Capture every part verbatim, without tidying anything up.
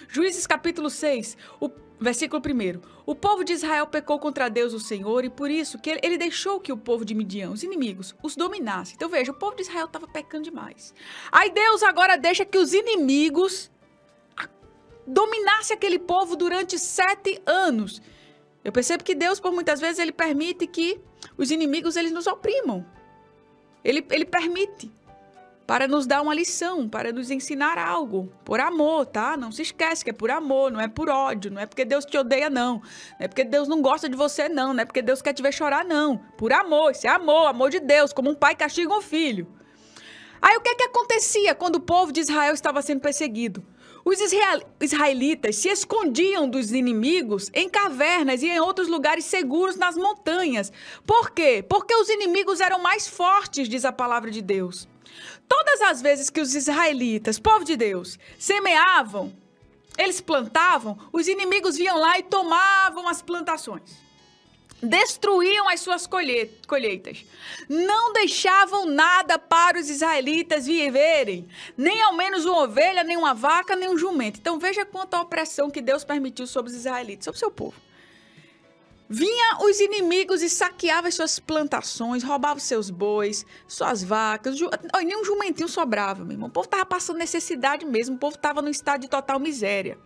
Juízes capítulo seis, o versículo primeiro. O povo de Israel pecou contra Deus, o Senhor, e por isso que ele, ele deixou que o povo de Midian, os inimigos, os dominasse. Então veja, o povo de Israel estava pecando demais. Aí Deus agora deixa que os inimigos dominassem aquele povo durante sete anos. Eu percebo que Deus, por muitas vezes, ele permite que os inimigos eles nos oprimam. Ele, ele permite para nos dar uma lição, para nos ensinar algo, por amor, tá? Não se esquece que é por amor, não é por ódio, não é porque Deus te odeia, não. Não é porque Deus não gosta de você, não. Não é porque Deus quer te ver chorar, não. Por amor, isso é amor, amor de Deus, como um pai castiga um filho. Aí o que é que acontecia quando o povo de Israel estava sendo perseguido? Os israelitas se escondiam dos inimigos em cavernas e em outros lugares seguros nas montanhas. Por quê? Porque os inimigos eram mais fortes, diz a palavra de Deus. Todas as vezes que os israelitas, povo de Deus, semeavam, eles plantavam, os inimigos vinham lá e tomavam as plantações. Destruíam as suas colheitas. Não deixavam nada para os israelitas viverem. Nem ao menos uma ovelha, nem uma vaca, nem um jumento. Então veja quanta opressão que Deus permitiu sobre os israelitas, sobre o seu povo. Vinha os inimigos e saqueavam as suas plantações, roubavam seus bois, suas vacas. Ju... Nem um jumentinho sobrava, meu irmão. O povo estava passando necessidade mesmo. O povo estava num estado de total miséria.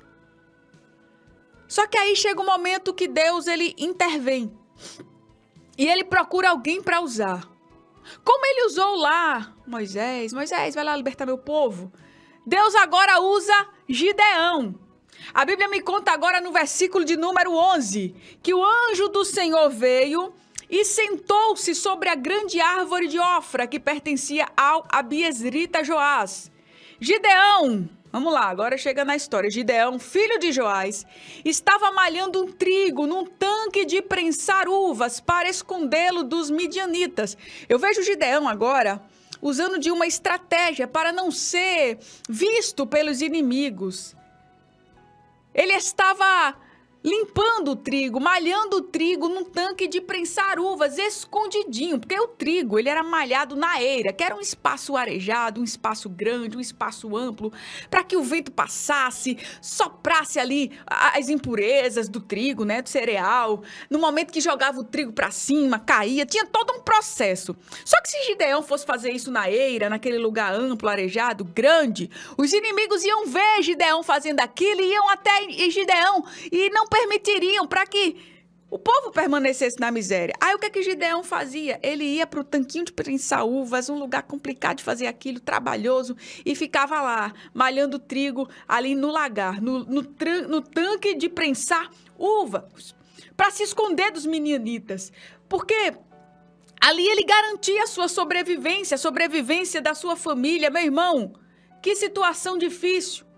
Só que aí chega um momento que Deus ele intervém. E ele procura alguém para usar. Como ele usou lá Moisés. Moisés, vai lá libertar meu povo. Deus agora usa Gideão. A Bíblia me conta agora no versículo de número onze, que o anjo do Senhor veio e sentou-se sobre a grande árvore de Ofra, que pertencia ao abiezrita Joás. Gideão, vamos lá, agora chega na história. Gideão, filho de Joás, estava malhando um trigo num tanque de prensar uvas para escondê-lo dos midianitas. Eu vejo Gideão agora usando de uma estratégia para não ser visto pelos inimigos. Ele estava limpando o trigo, malhando o trigo num tanque de prensar uvas, escondidinho, porque o trigo ele era malhado na eira, que era um espaço arejado, um espaço grande, um espaço amplo, para que o vento passasse, soprasse ali as impurezas do trigo, né, do cereal. No momento que jogava o trigo para cima, caía, tinha todo um processo. Só que se Gideão fosse fazer isso na eira, naquele lugar amplo, arejado, grande, os inimigos iam ver Gideão fazendo aquilo, e iam até Gideão e não permitiriam para que o povo permanecesse na miséria. Aí o que é que Gideão fazia? Ele ia para o tanquinho de prensar uvas, um lugar complicado de fazer aquilo, trabalhoso, e ficava lá, malhando trigo ali no lagar, no, no, no tanque de prensar uvas, para se esconder dos midianitas. Porque ali ele garantia a sua sobrevivência, a sobrevivência da sua família. Meu irmão, que situação difícil.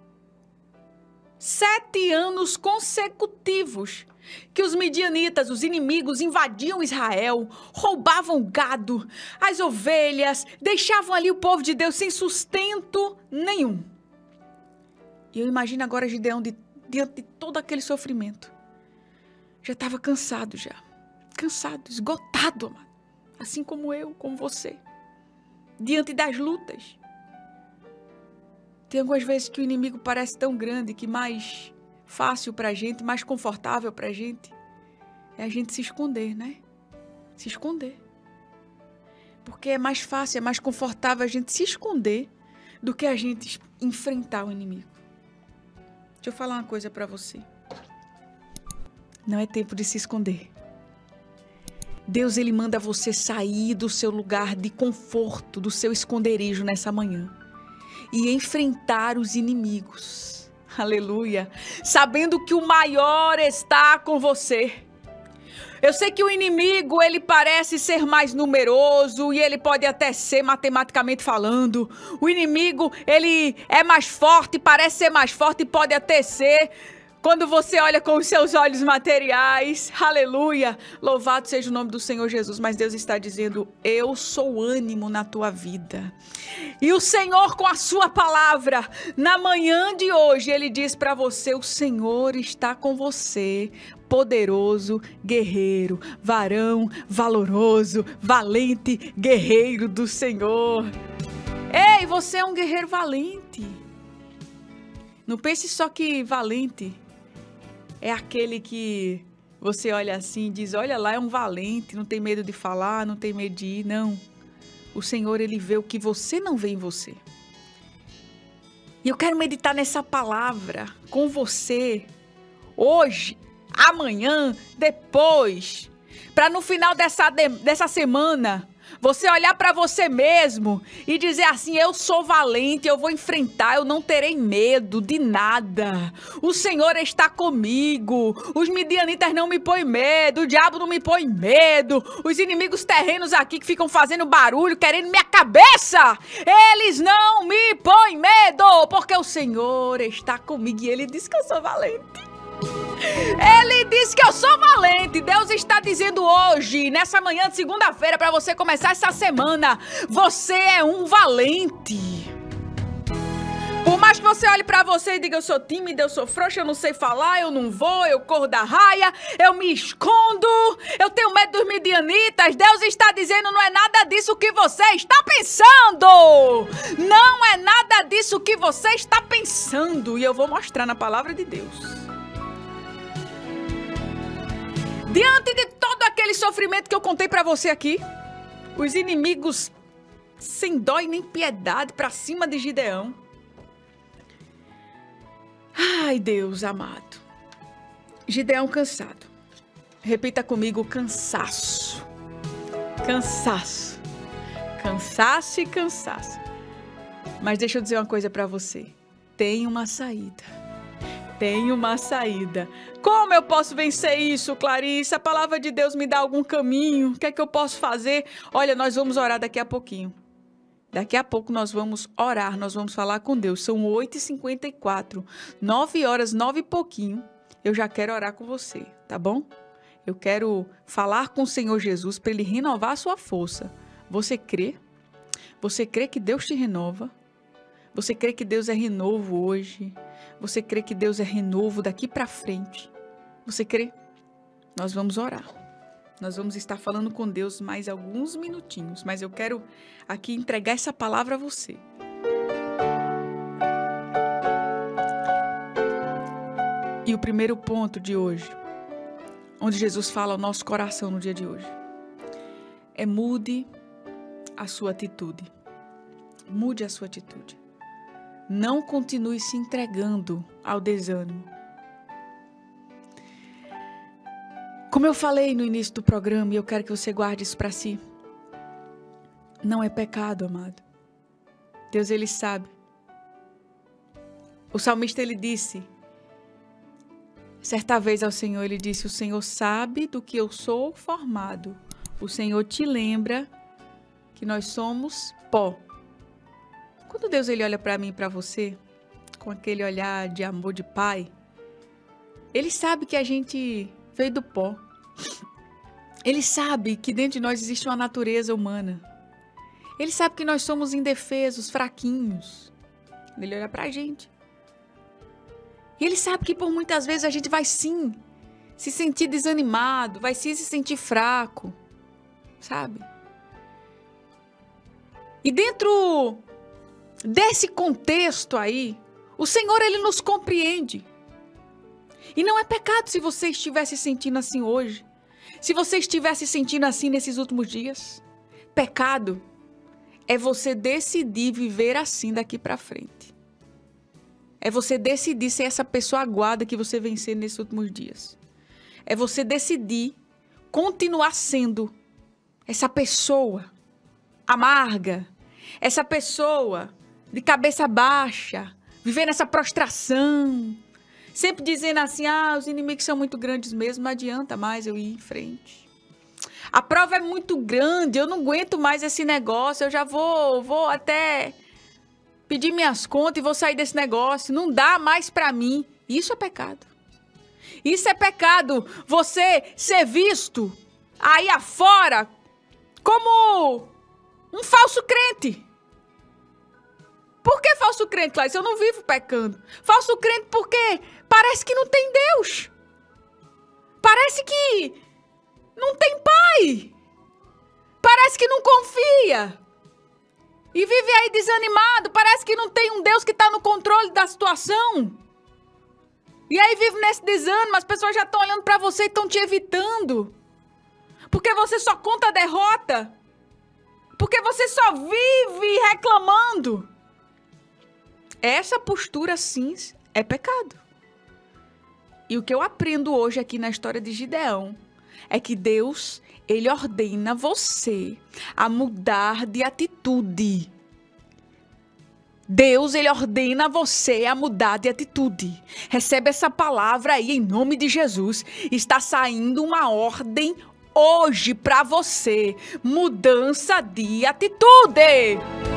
Sete anos consecutivos que os midianitas, os inimigos, invadiam Israel, roubavam gado, as ovelhas, deixavam ali o povo de Deus sem sustento nenhum. E eu imagino agora Gideão de, diante de todo aquele sofrimento. Já estava cansado já, cansado, esgotado, amado. Assim como eu, como você, diante das lutas. Tem algumas vezes que o inimigo parece tão grande que mais fácil para a gente, mais confortável para a gente, é a gente se esconder, né? Se esconder. Porque é mais fácil, é mais confortável a gente se esconder do que a gente enfrentar o inimigo. Deixa eu falar uma coisa para você. Não é tempo de se esconder. Deus, ele manda você sair do seu lugar de conforto, do seu esconderijo nessa manhã. E enfrentar os inimigos. Aleluia. Sabendo que o maior está com você. Eu sei que o inimigo, ele parece ser mais numeroso e ele pode até ser matematicamente falando. O inimigo, ele é mais forte, parece ser mais forte e pode até ser... Quando você olha com os seus olhos materiais, aleluia, louvado seja o nome do Senhor Jesus, mas Deus está dizendo, eu sou ânimo na tua vida. E o Senhor com a sua palavra, na manhã de hoje, ele diz para você, o Senhor está com você, poderoso guerreiro, varão valoroso, valente guerreiro do Senhor. Ei, você é um guerreiro valente. Não pense só que valente é aquele que você olha assim e diz, olha lá, é um valente, não tem medo de falar, não tem medo de ir. Não. O Senhor, Ele vê o que você não vê em você. E eu quero meditar nessa palavra com você, hoje, amanhã, depois, para no final dessa, dessa semana, você olhar para você mesmo e dizer assim, eu sou valente, eu vou enfrentar, eu não terei medo de nada. O Senhor está comigo, os midianitas não me põem medo, o diabo não me põe medo, os inimigos terrenos aqui que ficam fazendo barulho, querendo minha cabeça, eles não me põem medo, porque o Senhor está comigo e Ele diz que eu sou valente. Ele disse que eu sou valente. Deus está dizendo hoje, nessa manhã de segunda-feira, para você começar essa semana, você é um valente. Por mais que você olhe para você e diga, eu sou tímida, eu sou frouxa, eu não sei falar, eu não vou, eu corro da raia, eu me escondo, eu tenho medo dos midianitas. Deus está dizendo, não é nada disso que você está pensando. Não é nada disso que você está pensando. E eu vou mostrar na palavra de Deus. Diante de todo aquele sofrimento que eu contei pra você aqui, os inimigos sem dó e nem piedade pra cima de Gideão. Ai, Deus amado. Gideão cansado. Repita comigo, cansaço. Cansaço. Cansaço e cansaço. Mas deixa eu dizer uma coisa pra você. Tem uma saída. Tem uma saída. Como eu posso vencer isso, Clarice? A palavra de Deus me dá algum caminho? O que é que eu posso fazer? Olha, nós vamos orar daqui a pouquinho. Daqui a pouco nós vamos orar, nós vamos falar com Deus. São oito e cinquenta e quatro, nove horas, nove e pouquinho. Eu já quero orar com você, tá bom? Eu quero falar com o Senhor Jesus para Ele renovar a sua força. Você crê? Você crê que Deus te renova? Você crê que Deus é renovo hoje? Você crê que Deus é renovo daqui para frente? Você crê? Nós vamos orar. Nós vamos estar falando com Deus mais alguns minutinhos, mas eu quero aqui entregar essa palavra a você. E o primeiro ponto de hoje, onde Jesus fala ao nosso coração no dia de hoje, é mude a sua atitude. Mude a sua atitude. Não continue se entregando ao desânimo. Como eu falei no início do programa, e eu quero que você guarde isso para si, não é pecado, amado. Deus, Ele sabe. O salmista, ele disse, certa vez ao Senhor, ele disse, o Senhor sabe do que eu sou formado. O Senhor te lembra que nós somos pó. Quando Deus ele olha para mim e para você, com aquele olhar de amor de pai, Ele sabe que a gente veio do pó. Ele sabe que dentro de nós existe uma natureza humana. Ele sabe que nós somos indefesos, fraquinhos. Ele olha pra gente. E Ele sabe que por muitas vezes a gente vai sim se sentir desanimado, vai sim se sentir fraco, sabe? E dentro desse contexto aí, o Senhor, Ele nos compreende. E não é pecado se você estivesse sentindo assim hoje. Se você estivesse sentindo assim nesses últimos dias. Pecado é você decidir viver assim daqui pra frente. É você decidir ser essa pessoa aguada que você vem sendo nesses últimos dias. É você decidir continuar sendo essa pessoa amarga, essa pessoa de cabeça baixa, vivendo essa prostração, sempre dizendo assim, ah, os inimigos são muito grandes mesmo, não adianta mais eu ir em frente. A prova é muito grande, eu não aguento mais esse negócio, eu já vou, vou até pedir minhas contas e vou sair desse negócio, não dá mais pra mim. Isso é pecado. Isso é pecado, você ser visto aí afora como um falso crente. Por que falso crente, Clarice? Eu não vivo pecando. Falso crente porque parece que não tem Deus. Parece que não tem pai. Parece que não confia. E vive aí desanimado, parece que não tem um Deus que está no controle da situação. E aí vive nesse desânimo, as pessoas já estão olhando para você e estão te evitando. Porque você só conta a derrota. Porque você só vive reclamando. Essa postura, sim, é pecado. E o que eu aprendo hoje aqui na história de Gideão é que Deus, ele ordena você a mudar de atitude. Deus, ele ordena você a mudar de atitude. Recebe essa palavra aí em nome de Jesus. Está saindo uma ordem hoje para você. Mudança de atitude.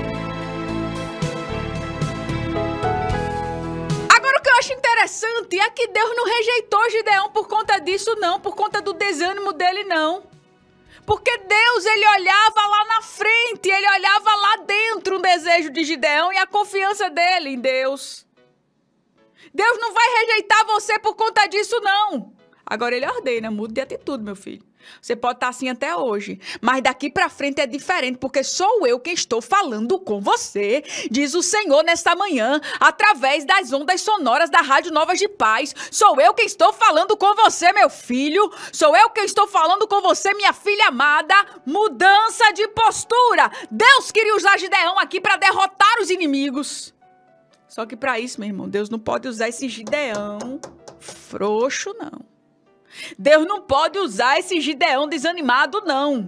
Agora o que eu acho interessante é que Deus não rejeitou Gideão por conta disso não, por conta do desânimo dele não. Porque Deus, ele olhava lá na frente, ele olhava lá dentro o desejo de Gideão e a confiança dele em Deus. Deus não vai rejeitar você por conta disso, não. Agora ele ordena, mude de atitude, meu filho. Você pode estar assim até hoje, mas daqui pra frente é diferente, porque sou eu quem estou falando com você, diz o Senhor nesta manhã, através das ondas sonoras da Rádio Novas de Paz. Sou eu quem estou falando com você, meu filho. Sou eu quem estou falando com você, minha filha amada. Mudança de postura. Deus queria usar Gideão aqui para derrotar os inimigos. Só que para isso, meu irmão, Deus não pode usar esse Gideão frouxo, não. Deus não pode usar esse Gideão desanimado, não.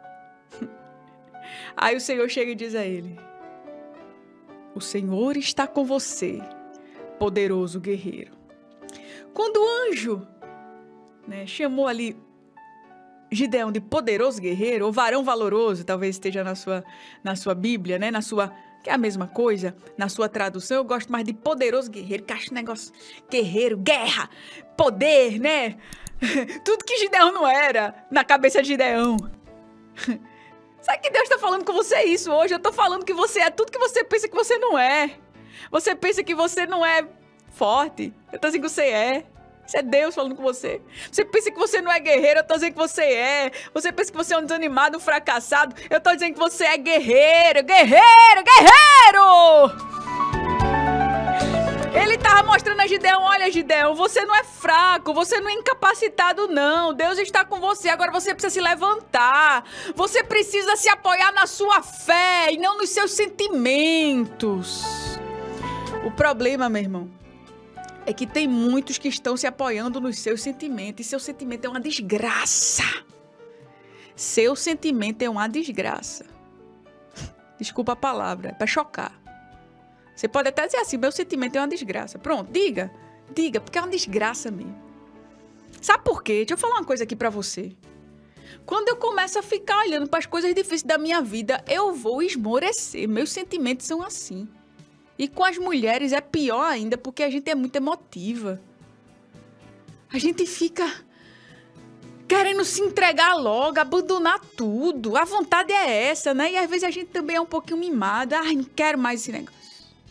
Aí o Senhor chega e diz a ele: o Senhor está com você, poderoso guerreiro. Quando o anjo, né, chamou ali Gideão de poderoso guerreiro, ou varão valoroso, talvez esteja na sua, na sua Bíblia, né, na sua, que é a mesma coisa, na sua tradução, eu gosto mais de poderoso guerreiro, que acho negócio guerreiro, guerra, poder, né? Tudo que Gideão não era, na cabeça de Gideão. Sabe que Deus está falando com você isso hoje? Eu estou falando que você é tudo que você pensa que você não é. Você pensa que você não é forte. Eu estou dizendo que você é. Isso é Deus falando com você. Você pensa que você não é guerreiro, eu estou dizendo que você é. Você pensa que você é um desanimado, um fracassado, eu estou dizendo que você é guerreiro, guerreiro, guerreiro! Ele estava mostrando a Gideão: olha, Gideão, você não é fraco, você não é incapacitado, não. Deus está com você, agora você precisa se levantar. Você precisa se apoiar na sua fé e não nos seus sentimentos. O problema, meu irmão, é que tem muitos que estão se apoiando nos seus sentimentos. E seu sentimento é uma desgraça. Seu sentimento é uma desgraça. Desculpa a palavra, é para chocar. Você pode até dizer assim: meu sentimento é uma desgraça. Pronto, diga. Diga, porque é uma desgraça mesmo. Sabe por quê? Deixa eu falar uma coisa aqui pra você. Quando eu começo a ficar olhando para as coisas difíceis da minha vida, eu vou esmorecer. Meus sentimentos são assim. E com as mulheres é pior ainda, porque a gente é muito emotiva. A gente fica querendo se entregar logo, abandonar tudo. A vontade é essa, né? E às vezes a gente também é um pouquinho mimada. Ai, não quero mais esse negócio.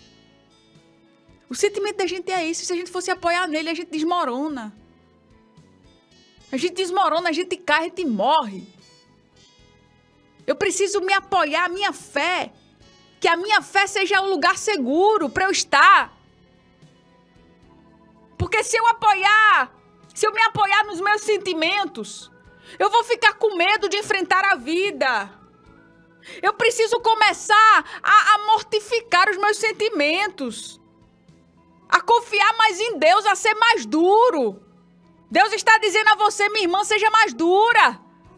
O sentimento da gente é isso. Se a gente fosse apoiar nele, a gente desmorona. A gente desmorona, a gente cai, a gente morre. Eu preciso me apoiar, a minha fé. Que a minha fé seja um lugar seguro para eu estar. Porque se eu apoiar, se eu me apoiar nos meus sentimentos, eu vou ficar com medo de enfrentar a vida. Eu preciso começar a, a mortificar os meus sentimentos. A confiar mais em Deus, a ser mais duro. Deus está dizendo a você: minha irmã, seja mais dura.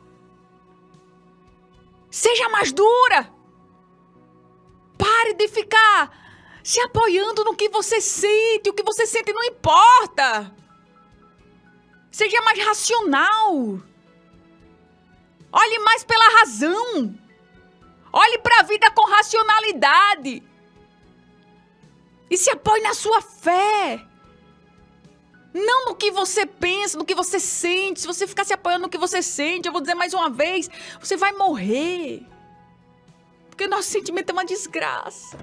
Seja mais dura. Pare de ficar se apoiando no que você sente. O que você sente não importa. Seja mais racional. Olhe mais pela razão. Olhe para a vida com racionalidade. E se apoie na sua fé. Não no que você pensa, no que você sente. Se você ficar se apoiando no que você sente, eu vou dizer mais uma vez, você vai morrer. Porque nosso sentimento é uma desgraça.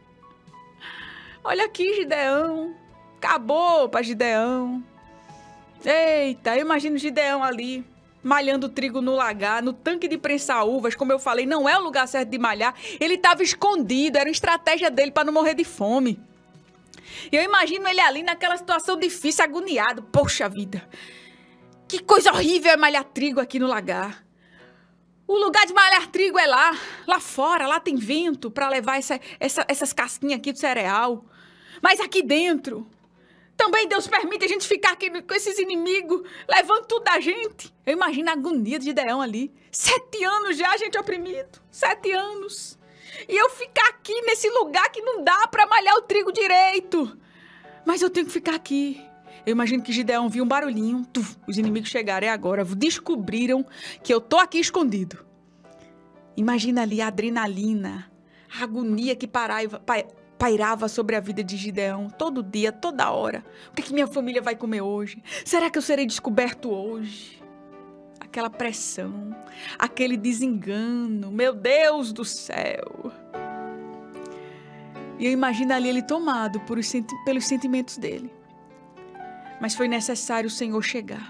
Olha aqui, Gideão. Acabou para Gideão. Eita, eu imagino Gideão ali, malhando trigo no lagar, no tanque de prensar uvas, como eu falei, não é o lugar certo de malhar. Ele estava escondido, era uma estratégia dele para não morrer de fome. E eu imagino ele ali naquela situação difícil, agoniado. Poxa vida, que coisa horrível é malhar trigo aqui no lagar. O lugar de malhar trigo é lá, lá fora, lá tem vento para levar essa, essa, essas casquinhas aqui do cereal. Mas aqui dentro, também Deus permite a gente ficar aqui com esses inimigos, levando tudo da gente. Eu imagino a agonia de Gideão ali. Sete anos já, gente, oprimido. Sete anos. E eu ficar aqui nesse lugar que não dá para malhar o trigo direito. Mas eu tenho que ficar aqui. Eu imagino que Gideão viu um barulhinho. Tuf, os inimigos chegaram, é agora. Descobriram que eu tô aqui escondido. Imagina ali a adrenalina, a agonia que paraiva, pairava sobre a vida de Gideão. Todo dia, toda hora. O que, que minha família vai comer hoje? Será que eu serei descoberto hoje? Aquela pressão, aquele desengano. Meu Deus do céu. E eu imagino ali ele tomado por os senti- pelos sentimentos dele. Mas foi necessário o Senhor chegar,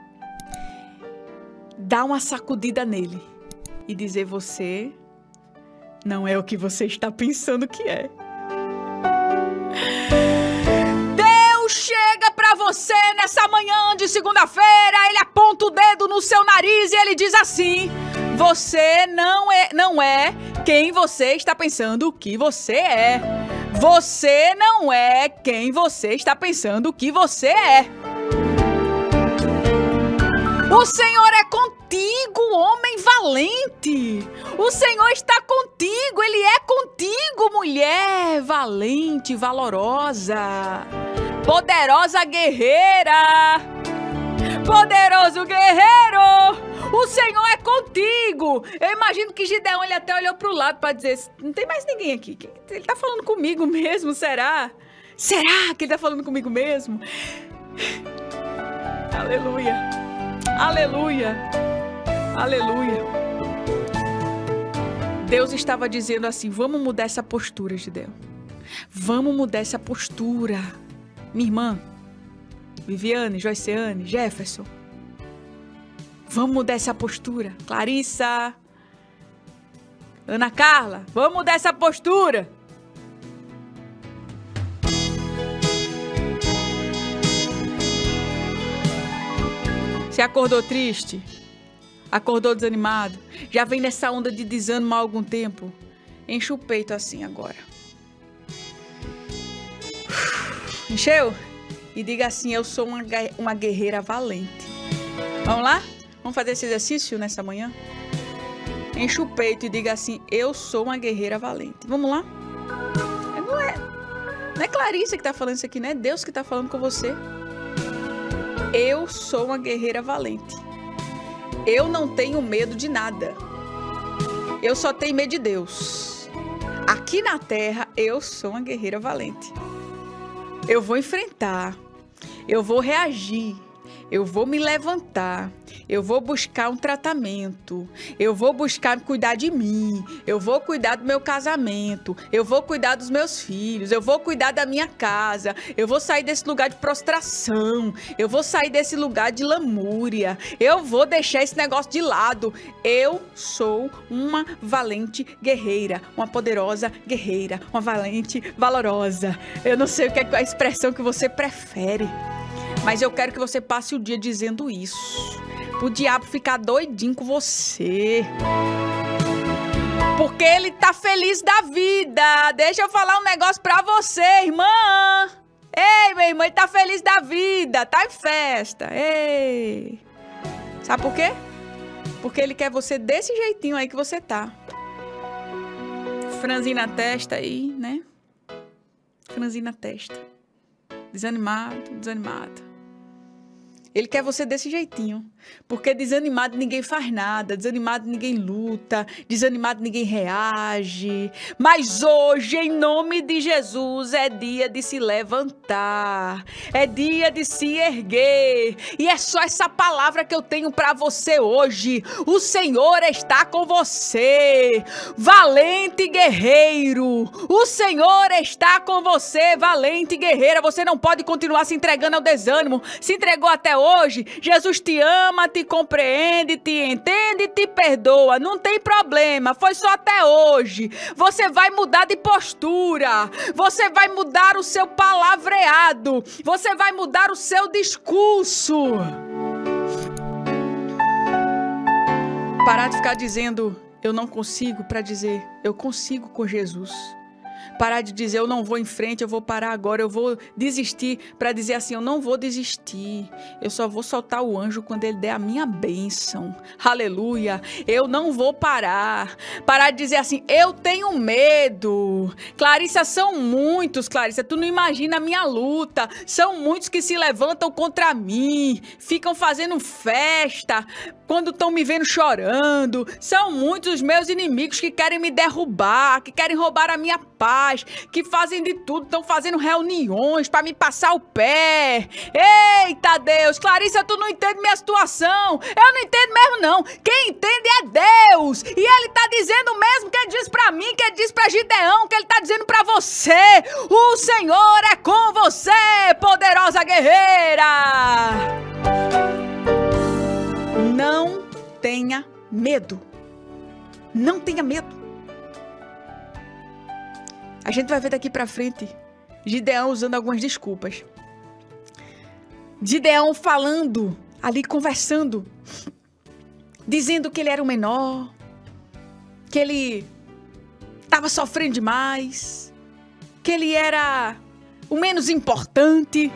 dar uma sacudida nele e dizer: você não é o que você está pensando que é. Deus chega para você nessa manhã de segunda-feira, ele aponta o dedo no seu nariz e ele diz assim: você não é, não é quem você está pensando que você é. Você não é quem você está pensando que você é. O Senhor é contigo, homem valente. O Senhor está contigo, Ele é contigo, mulher valente, valorosa, poderosa guerreira, poderoso guerreiro. O Senhor é contigo. Eu imagino que Gideão, ele até olhou para o lado para dizer: não tem mais ninguém aqui. Ele está falando comigo mesmo, será? Será que ele está falando comigo mesmo? Aleluia. Aleluia. Aleluia. Deus estava dizendo assim: vamos mudar essa postura, Gideão. Vamos mudar essa postura. Minha irmã, Viviane, Joyceane, Jefferson. Vamos mudar essa postura. Clarissa, Ana Carla, vamos mudar essa postura. Você acordou triste? Acordou desanimado? Já vem nessa onda de desânimo há algum tempo? Enche o peito assim agora. Encheu? E diga assim: eu sou uma, uma guerreira valente. Vamos lá? Vamos fazer esse exercício nessa manhã? Enche o peito e diga assim: eu sou uma guerreira valente. Vamos lá? Não é, não é Clarissa que está falando isso aqui, não é Deus que está falando com você. Eu sou uma guerreira valente. Eu não tenho medo de nada. Eu só tenho medo de Deus. Aqui na terra, eu sou uma guerreira valente. Eu vou enfrentar. Eu vou reagir. Eu vou me levantar, eu vou buscar um tratamento, eu vou buscar cuidar de mim, eu vou cuidar do meu casamento, eu vou cuidar dos meus filhos, eu vou cuidar da minha casa, eu vou sair desse lugar de prostração, eu vou sair desse lugar de lamúria, eu vou deixar esse negócio de lado. Eu sou uma valente guerreira, uma poderosa guerreira, uma valente valorosa. Eu não sei o que é a expressão que você prefere. Mas eu quero que você passe o dia dizendo isso. O diabo ficar doidinho com você. Porque ele tá feliz da vida. Deixa eu falar um negócio pra você, irmã. Ei, meu irmão, ele tá feliz da vida. Tá em festa. Ei. Sabe por quê? Porque ele quer você desse jeitinho aí que você tá. Franzinho na testa aí, né? Franzinho na testa. Desanimado, desanimado. Ele quer você desse jeitinho. Porque desanimado ninguém faz nada. Desanimado ninguém luta. Desanimado ninguém reage. Mas hoje, em nome de Jesus, é dia de se levantar. É dia de se erguer. E é só essa palavra que eu tenho para você hoje. O Senhor está com você. Valente guerreiro. O Senhor está com você, valente guerreira. Você não pode continuar se entregando ao desânimo. Se entregou até hoje. Jesus te ama, te compreende, te entende e te perdoa. Não tem problema, foi só até hoje. Você vai mudar de postura, você vai mudar o seu palavreado, você vai mudar o seu discurso. Parar de ficar dizendo eu não consigo para dizer eu consigo com Jesus. Parar de dizer eu não vou em frente, eu vou parar agora, eu vou desistir, para dizer assim, eu não vou desistir, eu só vou soltar o anjo quando ele der a minha bênção, aleluia, eu não vou parar. Parar de dizer assim, eu tenho medo. Clarissa, são muitos, Clarissa, tu não imagina a minha luta, são muitos que se levantam contra mim, ficam fazendo festa, quando estão me vendo chorando, são muitos os meus inimigos que querem me derrubar, que querem roubar a minha paz, que fazem de tudo, estão fazendo reuniões para me passar o pé. Eita Deus, Clarissa, tu não entende minha situação, eu não entendo mesmo não, quem entende é Deus, e Ele tá dizendo mesmo que Ele diz para mim, que Ele diz para Gideão, que Ele tá dizendo para você, o Senhor é com você, poderosa guerreira. Não tenha medo. Não tenha medo. A gente vai ver daqui pra frente Gideão usando algumas desculpas. Gideão falando, ali conversando, dizendo que ele era o menor, que ele estava sofrendo demais, que ele era o menos importante.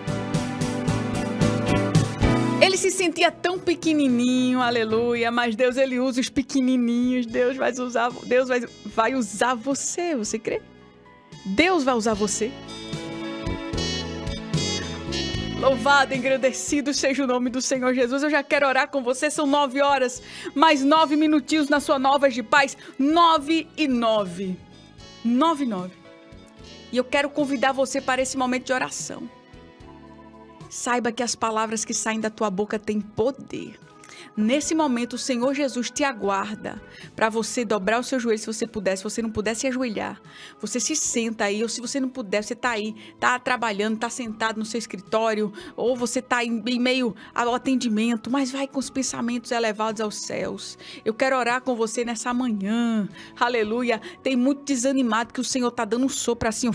Ele se sentia tão pequenininho, aleluia, mas Deus, ele usa os pequenininhos. Deus vai usar, Deus vai, vai usar você, você crê? Deus vai usar você. Louvado, engrandecido seja o nome do Senhor Jesus. Eu já quero orar com você, são nove horas, mais nove minutinhos na sua Novas de Paz, nove e nove. Nove e nove. E eu quero convidar você para esse momento de oração. Saiba que as palavras que saem da tua boca têm poder. Nesse momento, o Senhor Jesus te aguarda para você dobrar o seu joelho, se você puder. Se você não puder se ajoelhar, você se senta aí. Ou se você não puder, você está aí, está trabalhando, está sentado no seu escritório, ou você está em, em meio ao atendimento, mas vai com os pensamentos elevados aos céus. Eu quero orar com você nessa manhã. Aleluia. Tem muito desanimado que o Senhor está dando um sopro assim, ó.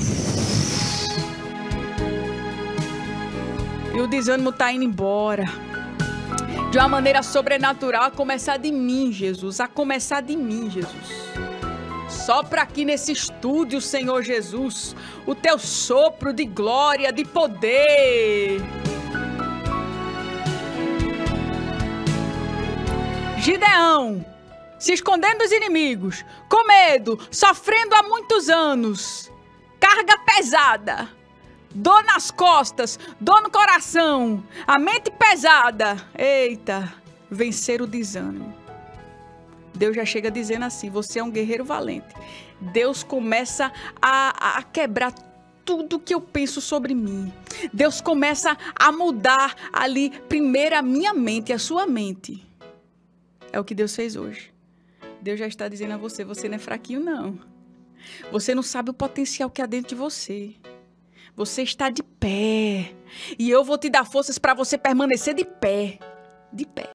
E o desânimo está indo embora. De uma maneira sobrenatural, a começar de mim, Jesus. A começar de mim, Jesus. Sopra aqui nesse estúdio, Senhor Jesus, o teu sopro de glória, de poder. Gideão, se escondendo dos inimigos, com medo, sofrendo há muitos anos, carga pesada. Dor nas costas, dor no coração, a mente pesada. Eita, vencer o desânimo. Deus já chega dizendo assim, você é um guerreiro valente. Deus começa a, a quebrar tudo que eu penso sobre mim. Deus começa a mudar ali, primeiro a minha mente e a sua mente. É o que Deus fez hoje. Deus já está dizendo a você, você não é fraquinho não. Você não sabe o potencial que há dentro de você. Você está de pé. E eu vou te dar forças para você permanecer de pé. De pé.